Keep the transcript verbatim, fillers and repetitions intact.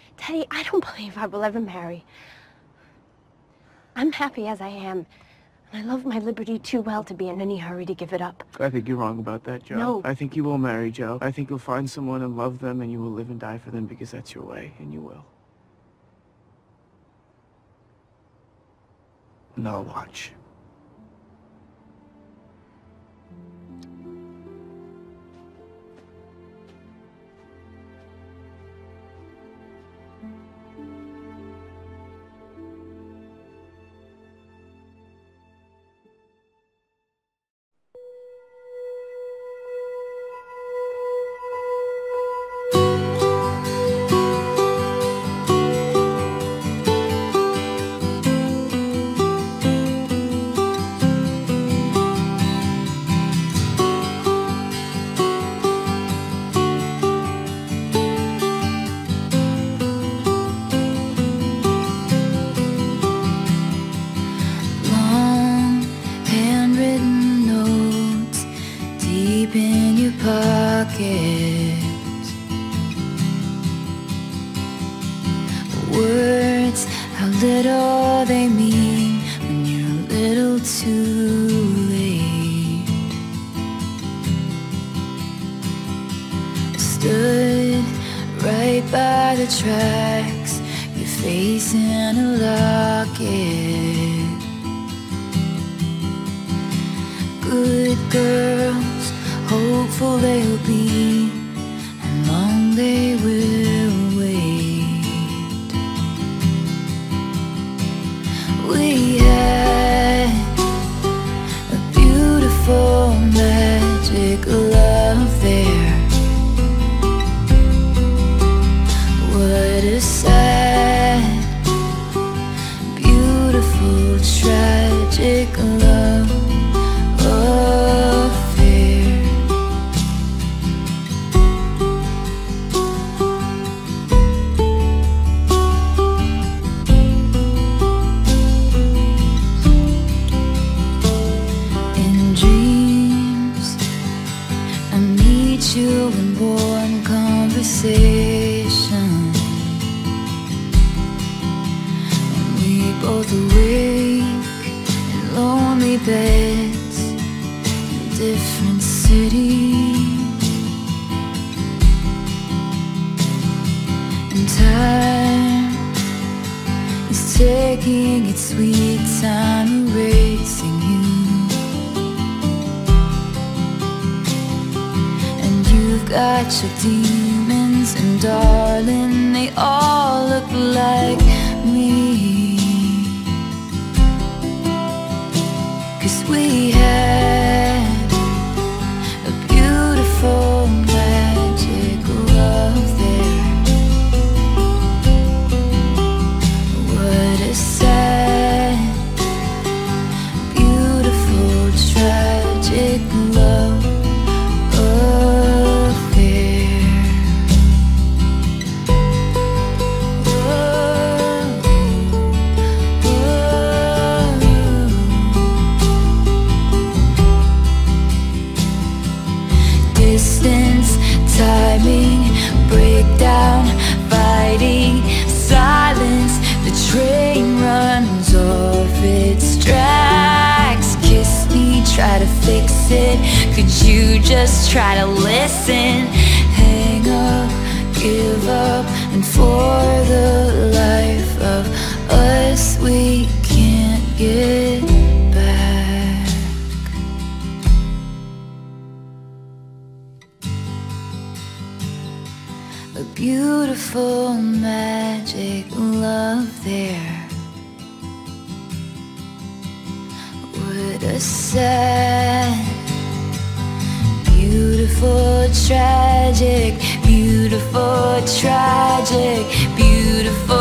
Teddy, I don't believe I will ever marry. I'm happy as I am, and I love my liberty too well to be in any hurry to give it up. I think you're wrong about that, Joe. No. I think you will marry, Joe. I think you'll find someone and love them, and you will live and die for them because that's your way, and you will. And I'll watch. Words, how little they mean when you're a little too late. Stood right by the tracks, your face in a locket. Good girls, hopeful they'll be, and long they will wait. We had a beautiful magic love there. What a sad, beautiful, tragic love affair. In dreams, I meet you in warm conversation, and we both awake in lonely beds in different cities. And time is taking its sweet time erasing you. And you've got your demons, and darling, they all look like me. 'Cause we had a beautiful magic love there. What a sad, beautiful, tragic love affair. Oh, oh. Distance, timing, breakdown, fighting, silence. The train runs off its tracks. Kiss me, try to fix it. Could you just try to listen? Hang up, give up, and for the life of us we can't get back. A beautiful magic love there. What a sad, beautiful, tragic, beautiful, tragic, beautiful.